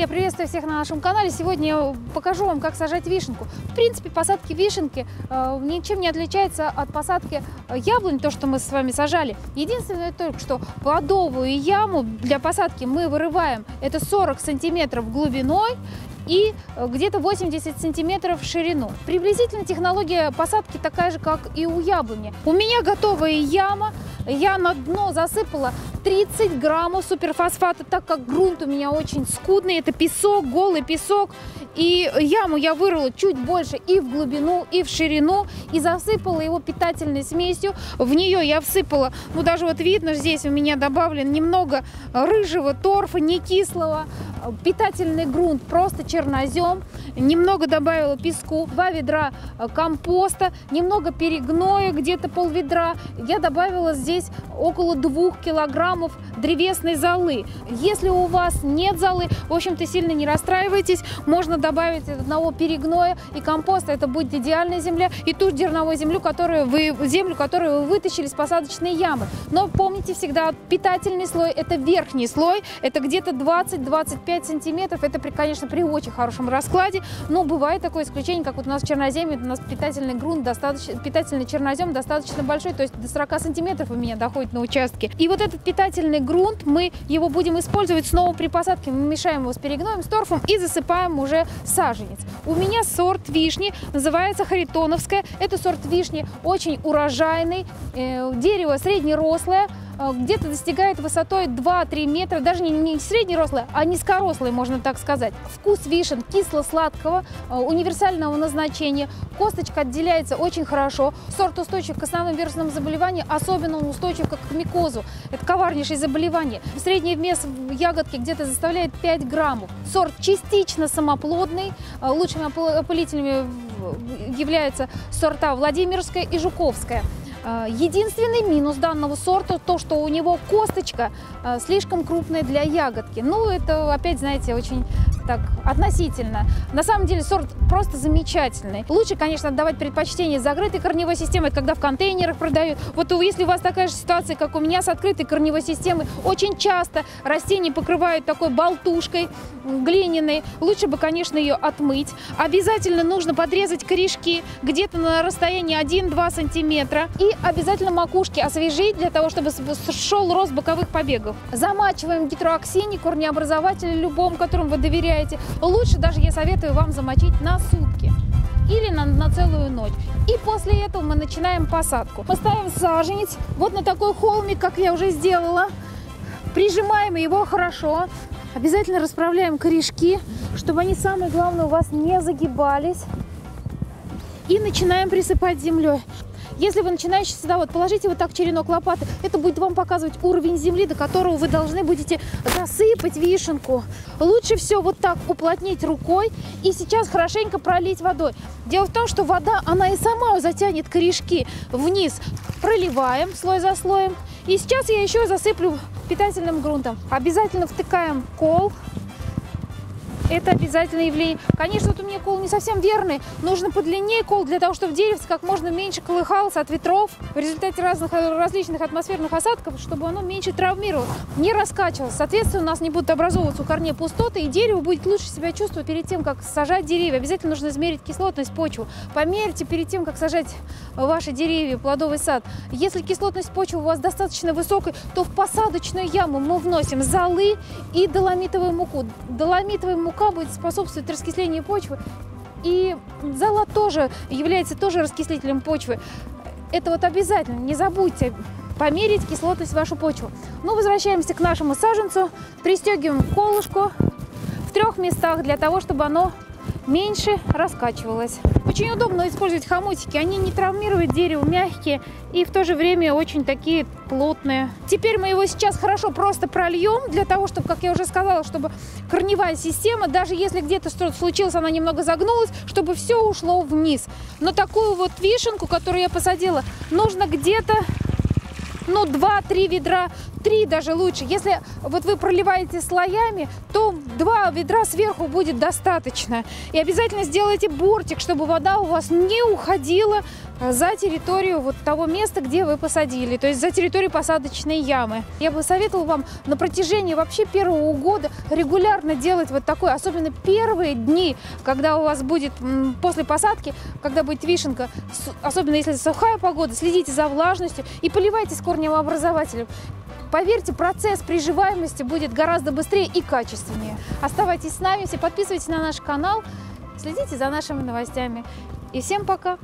Я приветствую всех на нашем канале. Сегодня я покажу вам, как сажать вишенку. В принципе, посадки вишенки ничем не отличается от посадки яблонь, то, что мы с вами сажали. Единственное только, что плодовую яму для посадки мы вырываем, это 40 сантиметров глубиной и где-то 80 сантиметров в ширину. Приблизительно технология посадки такая же, как и у яблони. У меня готовая яма. Я на дно засыпала 30 граммов суперфосфата, так как грунт у меня очень скудный. Это песок, голый песок. И яму я вырыла чуть больше и в глубину, и в ширину. И засыпала его питательной смесью. В нее я всыпала, ну даже вот видно, здесь у меня добавлен немного рыжего торфа, не кислого. Питательный грунт, просто чернозем. Немного добавила песку, 2 ведра компоста, немного перегноя, где-то пол-ведра. Я добавила здесь около 2 килограммов древесной золы. Если у вас нет золы, в общем-то, сильно не расстраивайтесь. Можно добавить одного перегноя и компоста. Это будет идеальная земля. И ту зерновую землю, которую вы вытащили с посадочной ямы. Но помните всегда, питательный слой – это верхний слой. Это где-то 20-25 сантиметров. Это, конечно, при очень хорошем раскладе. Но бывает такое исключение, как вот у нас в черноземье. У нас питательный грунт, питательный чернозем достаточно большой. То есть до 40 сантиметров у меня доходит на участке. И вот этот питательный грунт, мы его будем использовать снова при посадке. Мы мешаем его с перегноем, с торфом и засыпаем уже саженец. У меня сорт вишни, называется харитоновская. Это сорт вишни очень урожайный. Дерево среднерослое. Где-то достигает высотой 2-3 метра, даже не среднерослая, а низкорослая, можно так сказать. Вкус вишен кисло-сладкого, универсального назначения. Косточка отделяется очень хорошо. Сорт устойчив к основным вирусным заболеваниям, особенно он устойчив к микозу. Это коварнейшее заболевание. Средний вес ягодки где-то составляет 5 граммов. Сорт частично самоплодный. Лучшими опылителями являются сорта Владимирская и Жуковская. Единственный минус данного сорта то, что у него косточка слишком крупная для ягодки. Ну, это опять, знаете, очень так относительно. На самом деле сорт просто замечательный. Лучше, конечно, отдавать предпочтение закрытой корневой системе, когда в контейнерах продают. Вот если у вас такая же ситуация, как у меня с открытой корневой системой, очень часто растения покрывают такой болтушкой глиняной. Лучше бы, конечно, ее отмыть. Обязательно нужно подрезать корешки где-то на расстоянии 1-2 сантиметра. И обязательно макушки освежить, для того, чтобы шел рост боковых побегов. Замачиваем гидрооксине, корнеобразователь любом, которому вы доверяете. Лучше даже я советую вам замочить на сутки или на целую ночь. И после этого мы начинаем посадку. Поставим саженец вот на такой холмик, как я уже сделала. Прижимаем его хорошо. Обязательно расправляем корешки, чтобы они, самое главное, у вас не загибались. И начинаем присыпать землей. Если вы начинающий садовод, положите вот так черенок лопаты. Это будет вам показывать уровень земли, до которого вы должны будете засыпать вишенку. Лучше все вот так уплотнить рукой и сейчас хорошенько пролить водой. Дело в том, что вода, она и сама затянет корешки вниз. Проливаем слой за слоем. И сейчас я еще засыплю питательным грунтом. Обязательно втыкаем кол. Это обязательное явление. Конечно, вот у меня кол не совсем верный. Нужно подлиннее кол, для того, чтобы деревце как можно меньше колыхалось от ветров в результате различных атмосферных осадков, чтобы оно меньше травмировалось, не раскачивалось. Соответственно, у нас не будут образовываться у корней пустоты, и дерево будет лучше себя чувствовать перед тем, как сажать деревья. Обязательно нужно измерить кислотность почвы. Померьте перед тем, как сажать ваши деревья, плодовый сад. Если кислотность почвы у вас достаточно высокой, то в посадочную яму мы вносим золы и доломитовую муку. Доломитовая мука будет способствовать раскислению почвы, и зола тоже является раскислителем почвы. Это вот обязательно, не забудьте померить кислотность в вашу почву. Ну, возвращаемся к нашему саженцу, пристегиваем колышко в 3 местах для того, чтобы оно меньше раскачивалось. Очень удобно использовать хомутики, они не травмируют дерево, мягкие и в то же время очень такие плотные. Теперь мы его сейчас хорошо просто прольем, для того, чтобы, как я уже сказала, чтобы корневая система, даже если где-то что-то случилось, она немного загнулась, чтобы все ушло вниз. Но такую вот вишенку, которую я посадила, нужно где-то 2-3 ведра 3 даже лучше. Если вот вы проливаете слоями, то 2 ведра сверху будет достаточно. И обязательно сделайте бортик, чтобы вода у вас не уходила за территорию вот того места, где вы посадили, то есть за территорию посадочной ямы. Я бы советовала вам на протяжении вообще первого года регулярно делать вот такое, особенно первые дни, когда у вас будет после посадки, когда будет вишенка, особенно если сухая погода, следите за влажностью и поливайте с корнеобразователем. Поверьте, процесс приживаемости будет гораздо быстрее и качественнее. Оставайтесь с нами, все подписывайтесь на наш канал, следите за нашими новостями. И всем пока!